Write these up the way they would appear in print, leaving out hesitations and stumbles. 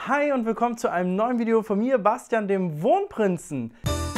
Hi und willkommen zu einem neuen Video von mir, Bastian, dem Wohnprinzen.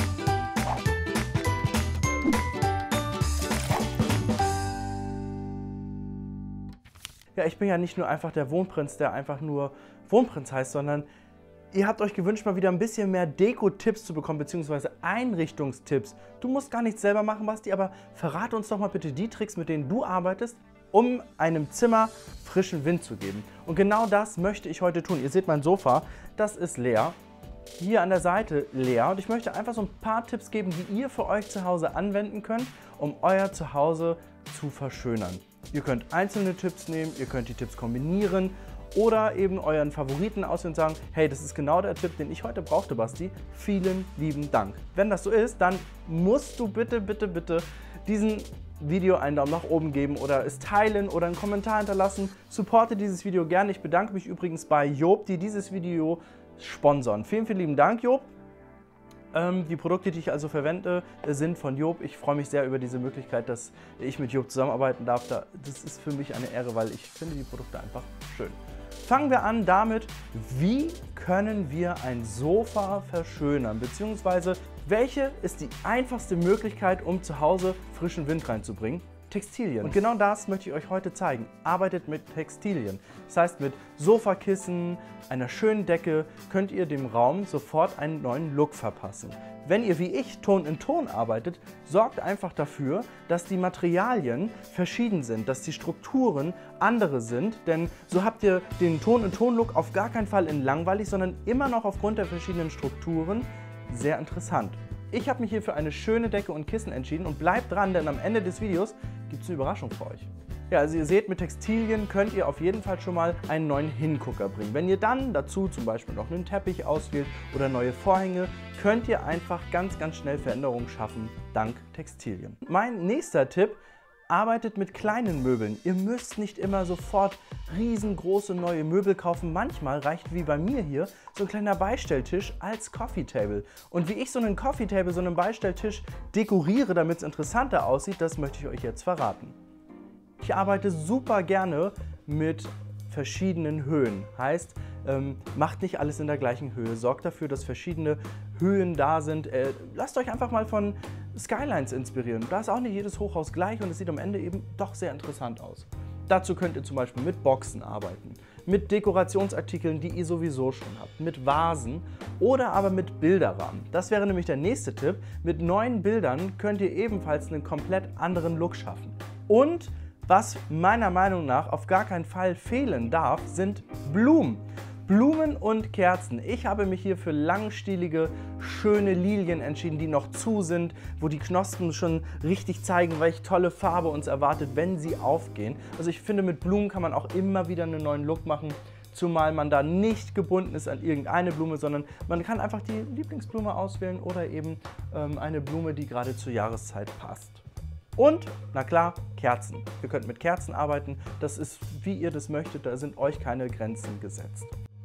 Ja, ich bin ja nicht nur einfach der Wohnprinz, der einfach nur Wohnprinz heißt, sondern ihr habt euch gewünscht, mal wieder ein bisschen mehr Deko-Tipps zu bekommen, beziehungsweise Einrichtungstipps. Du musst gar nichts selber machen, Basti, aber verrate uns doch mal bitte die Tricks, mit denen du arbeitest, um einem Zimmer frischen Wind zu geben. Und genau das möchte ich heute tun. Ihr seht mein Sofa, das ist leer. Hier an der Seite leer. Und ich möchte einfach so ein paar Tipps geben, die ihr für euch zu Hause anwenden könnt, um euer Zuhause zu verschönern. Ihr könnt einzelne Tipps nehmen, ihr könnt die Tipps kombinieren oder eben euren Favoriten auswählen und sagen, hey, das ist genau der Tipp, den ich heute brauchte, Basti. Vielen lieben Dank. Wenn das so ist, dann musst du bitte diesen Video einen Daumen nach oben geben oder es teilen oder einen Kommentar hinterlassen. Supporte dieses Video gerne. Ich bedanke mich übrigens bei Job, die dieses Video sponsern. Vielen lieben Dank, Job. Die Produkte, die ich also verwende, sind von Job. Ich freue mich sehr über diese Möglichkeit, dass ich mit Job zusammenarbeiten darf. Das ist für mich eine Ehre, weil ich finde die Produkte einfach schön. Fangen wir an damit, wie können wir ein Sofa verschönern, beziehungsweise welche ist die einfachste Möglichkeit, um zu Hause frischen Wind reinzubringen? Textilien. Und genau das möchte ich euch heute zeigen. Arbeitet mit Textilien. Das heißt, mit Sofakissen, einer schönen Decke könnt ihr dem Raum sofort einen neuen Look verpassen. Wenn ihr wie ich Ton in Ton arbeitet, sorgt einfach dafür, dass die Materialien verschieden sind, dass die Strukturen andere sind, denn so habt ihr den Ton in Ton Look auf gar keinen Fall in langweilig, sondern immer noch aufgrund der verschiedenen Strukturen sehr interessant. Ich habe mich hier für eine schöne Decke und Kissen entschieden und bleibt dran, denn am Ende des Videos gibt es eine Überraschung für euch. Ja, also ihr seht, mit Textilien könnt ihr auf jeden Fall schon mal einen neuen Hingucker bringen. Wenn ihr dann dazu zum Beispiel noch einen Teppich auswählt oder neue Vorhänge, könnt ihr einfach ganz schnell Veränderungen schaffen, dank Textilien. Mein nächster Tipp: arbeitet mit kleinen Möbeln. Ihr müsst nicht immer sofort riesengroße neue Möbel kaufen. Manchmal reicht, wie bei mir hier, so ein kleiner Beistelltisch als Coffee Table. Und wie ich so einen Coffee Table, so einen Beistelltisch dekoriere, damit es interessanter aussieht, das möchte ich euch jetzt verraten. Ich arbeite super gerne mit verschiedenen Höhen. Heißt, macht nicht alles in der gleichen Höhe. Sorgt dafür, dass verschiedene Höhen da sind. Lasst euch einfach mal von Skylines inspirieren. Da ist auch nicht jedes Hochhaus gleich und es sieht am Ende eben doch sehr interessant aus. Dazu könnt ihr zum Beispiel mit Boxen arbeiten, mit Dekorationsartikeln, die ihr sowieso schon habt, mit Vasen oder aber mit Bilderrahmen. Das wäre nämlich der nächste Tipp. Mit neuen Bildern könnt ihr ebenfalls einen komplett anderen Look schaffen. Und was meiner Meinung nach auf gar keinen Fall fehlen darf, sind Blumen. Blumen und Kerzen. Ich habe mich hier für langstielige, schöne Lilien entschieden, die noch zu sind, wo die Knospen schon richtig zeigen, welche tolle Farbe uns erwartet, wenn sie aufgehen. Also ich finde, mit Blumen kann man auch immer wieder einen neuen Look machen, zumal man da nicht gebunden ist an irgendeine Blume, sondern man kann einfach die Lieblingsblume auswählen oder eben eine Blume, die gerade zur Jahreszeit passt. Und, na klar, Kerzen. Ihr könnt mit Kerzen arbeiten, das ist, wie ihr das möchtet, da sind euch keine Grenzen gesetzt.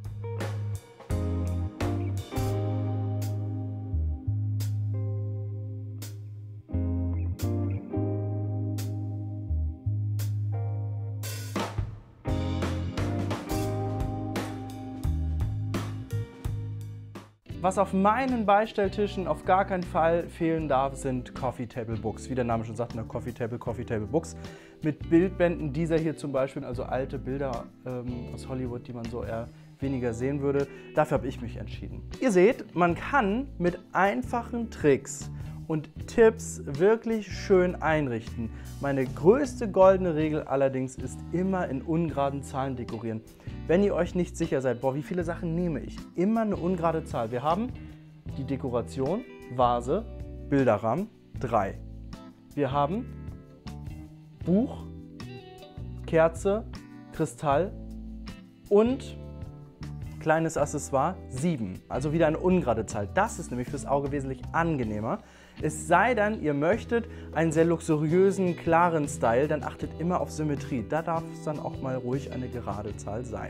Was auf meinen Beistelltischen auf gar keinen Fall fehlen darf, sind Coffee Table Books. Wie der Name schon sagt, eine Coffee Table Books. Mit Bildbänden, dieser hier zum Beispiel, also alte Bilder aus Hollywood, die man so eher weniger sehen würde. Dafür habe ich mich entschieden. Ihr seht, man kann mit einfachen Tricks und Tipps wirklich schön einrichten. Meine größte goldene Regel allerdings ist immer in ungeraden Zahlen dekorieren. Wenn ihr euch nicht sicher seid, boah, wie viele Sachen nehme ich? Immer eine ungerade Zahl. Wir haben die Dekoration, Vase, Bilderrahmen, 3. Wir haben Buch, Kerze, Kristall und kleines Accessoire, 7. Also wieder eine ungerade Zahl. Das ist nämlich fürs Auge wesentlich angenehmer. Es sei denn, ihr möchtet einen sehr luxuriösen, klaren Style, dann achtet immer auf Symmetrie. Da darf es dann auch mal ruhig eine gerade Zahl sein.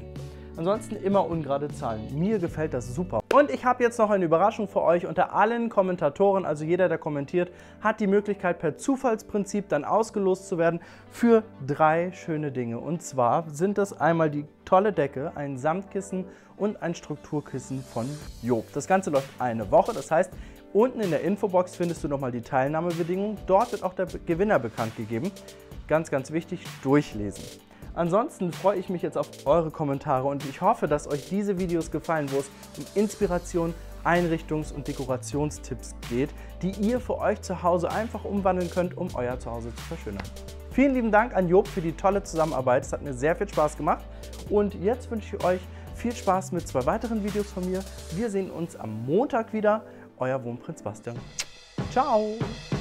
Ansonsten immer ungerade Zahlen. Mir gefällt das super. Und ich habe jetzt noch eine Überraschung für euch. Unter allen Kommentatoren, also jeder, der kommentiert, hat die Möglichkeit, per Zufallsprinzip dann ausgelost zu werden für 3 schöne Dinge. Und zwar sind das einmal die tolle Decke, ein Samtkissen und ein Strukturkissen von Joop. Das Ganze läuft eine Woche, das heißt, unten in der Infobox findest du nochmal die Teilnahmebedingungen. Dort wird auch der Gewinner bekannt gegeben. Ganz, ganz wichtig, durchlesen. Ansonsten freue ich mich jetzt auf eure Kommentare und ich hoffe, dass euch diese Videos gefallen, wo es um Inspiration, Einrichtungs- und Dekorationstipps geht, die ihr für euch zu Hause einfach umwandeln könnt, um euer Zuhause zu verschönern. Vielen lieben Dank an Joop für die tolle Zusammenarbeit. Es hat mir sehr viel Spaß gemacht und jetzt wünsche ich euch viel Spaß mit 2 weiteren Videos von mir. Wir sehen uns am Montag wieder. Euer Wohnprinz Bastian. Ciao!